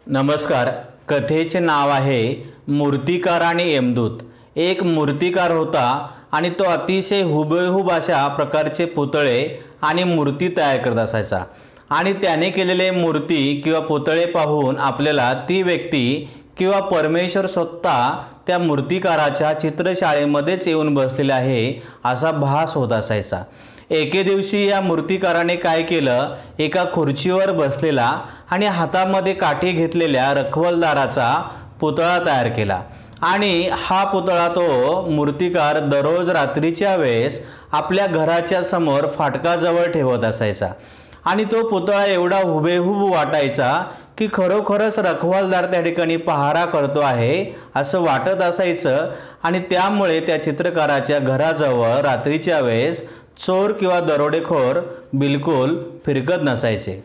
नमस्कार. कथेचे नाव आहे मूर्तिकार आणि यमदूत. एक मूर्तिकार होता आणि तो अतिशय हुबेहूब अशा प्रकारचे पुतळे आणि मूर्ती तयार करत असायचा. आणि त्याने केलेले मूर्ती किंवा पुतळे पाहून आपल्याला ती व्यक्ती किंवा परमेश्वर स्वतः त्या मूर्तिकाराच्या चित्रशाळेमध्येच येऊन बसलेला आहे असा भास होत असायचा. एके दिवशी या मूर्तिकाराने काय केलं, एका खुर्चीवर बसलेला आणि हातामध्ये काठी घेतलेल्या रखवलदाराचा पुतळा तयार केला. आणि हा पुतळा तो मूर्तिकार दररोज रात्रीच्या वेळेस आपल्या घराच्या समोर फाटकाजवळ ठेवत असायचा. आणि तो पुतळा एवढा हुबेहूब वाटायचा की खरोखरच रखवालदार त्या ठिकाणी पहारा करतो आहे असं वाटत असायचं. आणि त्यामुळे त्या चित्रकाराच्या घराजवळ रात्रीच्या वेळेस चोर किंवा दरोडेखोर बिलकुल फिरकत नसायचे.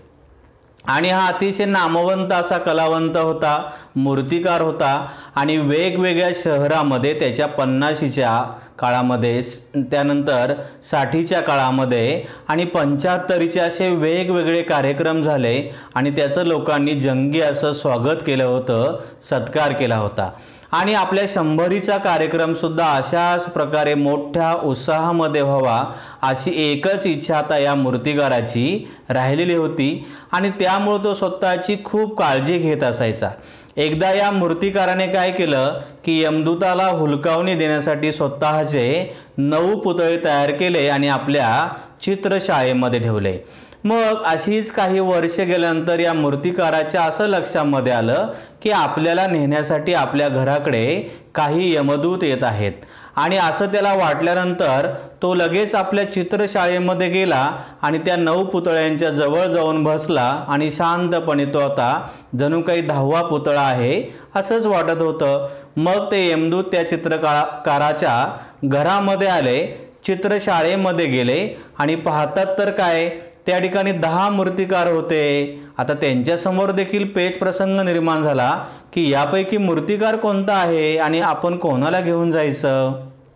आणि हा अतिशय नामवंत असा कलावंत होता, मूर्तिकार होता. आणि वेगवेगळ्या शहरामध्ये त्याच्या 50च्या काळामध्ये, त्यानंतर 60च्या काळामध्ये आणि 75चे असे वेगवेगळे कार्यक्रम झाले. आणि त्याचं लोकांनी जंगी असं स्वागत केलं होतं, सत्कार केला होता. आणि आपल्या 100चा कार्यक्रमसुद्धा अशाच प्रकारे मोठ्या उत्साहामध्ये व्हावा अशी एकच इच्छा आता या मूर्तिकाराची राहिलेली होती. आणि त्यामुळे तो स्वतःची खूप काळजी घेत असायचा. एकदा या मूर्तिकाराने काय केलं की यमदूताला हुलकावणी देण्यासाठी स्वतःचे 9 पुतळे तयार केले आणि आपल्या चित्रशाळेमध्ये ठेवले. मग अशीच काही वर्षे गेल्यानंतर या मूर्तिकाराच्या असं लक्षामध्ये आलं की आपल्याला नेण्यासाठी आपल्या घराकडे काही यमदूत येत आहेत. आणि असं त्याला वाटल्यानंतर तो लगेच आपल्या चित्रशाळेमध्ये गेला आणि त्या 9 पुतळ्यांच्या जवळ जाऊन बसला. आणि शांतपणे तो आता जणू काही 10वा पुतळा आहे असंच वाटत होतं. मग ते यमदूत त्या चित्रकाराच्या घरामध्ये आले, चित्रशाळेमध्ये गेले आणि पाहतात तर काय, त्या ठिकाणी 10 मूर्तिकार होते. आता त्यांच्यासमोर देखील पेच प्रसंग निर्माण झाला की यापैकी मूर्तिकार कोणता आहे आणि आपण कोणाला घेऊन जायचं.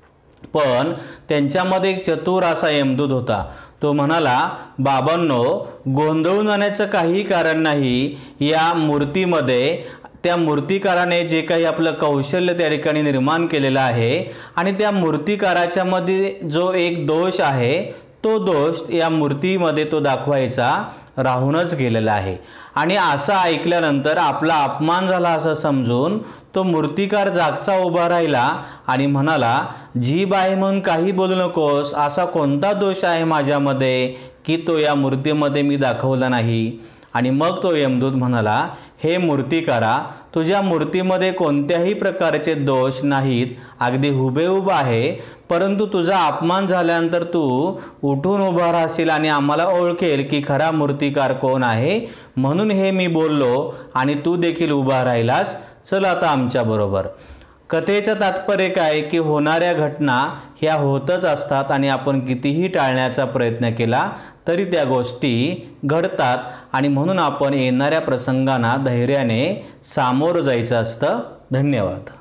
पण त्यांच्यामध्ये एक चतुर असा यमदूत होता. तो म्हणाला, बाबांनो, गोंधळून जाण्याचं काही कारण नाही. या मूर्तीमध्ये त्या मूर्तिकाराने जे काही आपलं कौशल्य त्या ठिकाणी निर्माण केलेलं आहे आणि त्या मूर्तिकाराच्या मध्ये जो एक दोष आहे तो दोष या मूर्तीमध्ये तो दाखवायचा राहूनच गेलेला आहे. आणि असं ऐकल्यानंतर आपला अपमान झाला असं समजून तो मूर्तिकार जागचा उभा राहिला आणि म्हणाला, जीभ आहे म्हणून काही बोलू नकोस. असा कोणता दोष आहे माझ्यामध्ये की तो या मूर्तीमध्ये मी दाखवला नाही. आणि मग तो यमदूत म्हणाला, हे मूर्तिकारा, तुझ्या मूर्तीमध्ये कोणत्याही प्रकारचे दोष नाहीत, अगदी हुबेहूब आहे. परंतु तुझा अपमान झाल्यानंतर तू उठून उभा राहशील आणि आम्हाला ओळखेल की खरा मूर्तिकार कोण आहे. म्हणून हे मी बोललो आणि तू देखील उभा राहिलास. चल आता आमच्याबरोबर. कथेचं तात्पर्य काय की होणाऱ्या घटना ह्या होतच असतात आणि आपण कितीही टाळण्याचा प्रयत्न केला तरी त्या गोष्टी घडतात. आणि म्हणून आपण येणाऱ्या प्रसंगांना धैर्याने सामोरं जायचं असतं. धन्यवाद.